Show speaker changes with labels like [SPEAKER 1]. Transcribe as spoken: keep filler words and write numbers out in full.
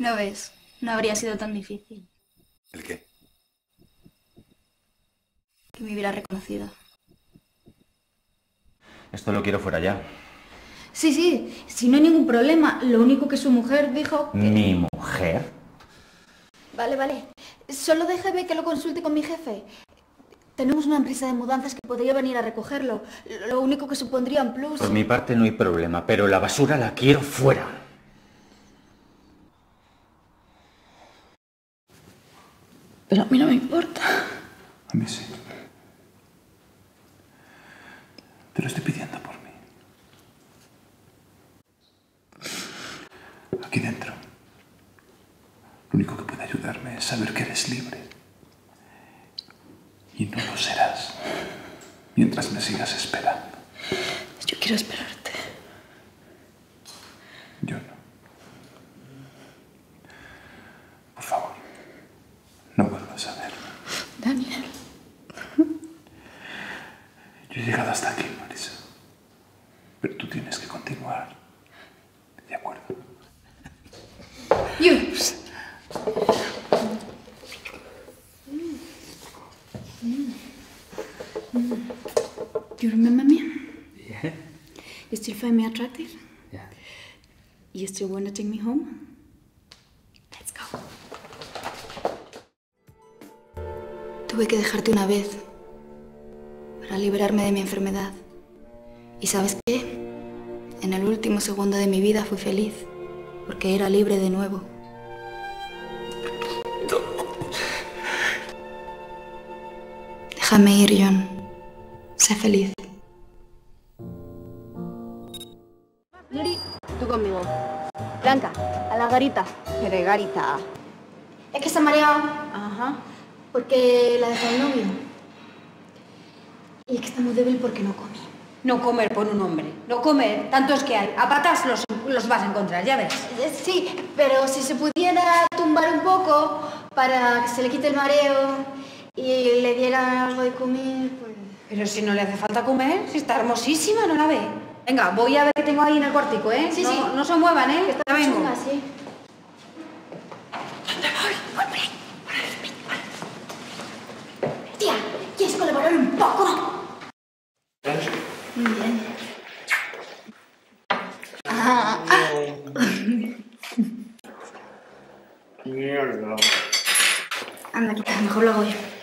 [SPEAKER 1] ¿No ves? No habría sido tan difícil.
[SPEAKER 2] ¿El qué?
[SPEAKER 1] Que me hubiera reconocido.
[SPEAKER 3] Esto lo quiero fuera ya.
[SPEAKER 1] Sí, sí, si no hay ningún problema. Lo único que su mujer dijo que...
[SPEAKER 3] ¿Mi mujer?
[SPEAKER 1] Vale, vale. Solo déjeme que lo consulte con mi jefe. Tenemos una empresa de mudanzas que podría venir a recogerlo. Lo único que supondría un plus...
[SPEAKER 3] Por mi parte no hay problema, pero la basura la quiero fuera.
[SPEAKER 1] Pero a mí no me importa.
[SPEAKER 4] A mí sí. Te lo estoy pidiendo por mí. Aquí dentro, lo único que puede ayudarme es saber que eres libre. Y no lo serás mientras me sigas esperando.
[SPEAKER 1] Yo quiero esperarte.
[SPEAKER 4] Yo no. Por favor, no vuelvas a verme.
[SPEAKER 1] Daniel.
[SPEAKER 4] Yo he llegado hasta aquí, Marisa. Pero tú tienes que continuar. ¿De acuerdo?
[SPEAKER 1] You. Do you remember me?
[SPEAKER 3] Yeah.
[SPEAKER 1] You still find me attractive?
[SPEAKER 3] Yeah.
[SPEAKER 1] You still want to take me home? Let's go. Tuve que dejarte una vez para liberarme de mi enfermedad. ¿Y sabes qué? En el último segundo de mi vida fui feliz, porque era libre de nuevo. Déjame ir, John. Sé feliz.
[SPEAKER 5] Yuri, tú conmigo. Blanca, a la garita. Pero garita.
[SPEAKER 1] Es que se ha mareado
[SPEAKER 5] Ajá.
[SPEAKER 1] porque la dejó el novio. Y es que está muy débil porque no come.
[SPEAKER 5] No comer por un hombre. No comer, tantos que hay. A patas los, los vas a encontrar, ya verás.
[SPEAKER 1] Eh, Sí, pero si se pudiera tumbar un poco para que se le quite el mareo y le diera algo de comer, pues...
[SPEAKER 5] Pero si no le hace falta comer, si está hermosísima, ¿no la ve? Venga, voy a ver qué tengo ahí en el cuartico, ¿eh?
[SPEAKER 1] Sí,
[SPEAKER 5] no,
[SPEAKER 1] sí.
[SPEAKER 5] No se muevan, ¿eh?
[SPEAKER 1] Que está
[SPEAKER 5] Ya vengo.
[SPEAKER 1] chunga, sí. Tía, ¿quieres colaborar un poco? Muy bien. Ah,
[SPEAKER 6] Mierda.
[SPEAKER 1] anda, quita, mejor lo hago yo.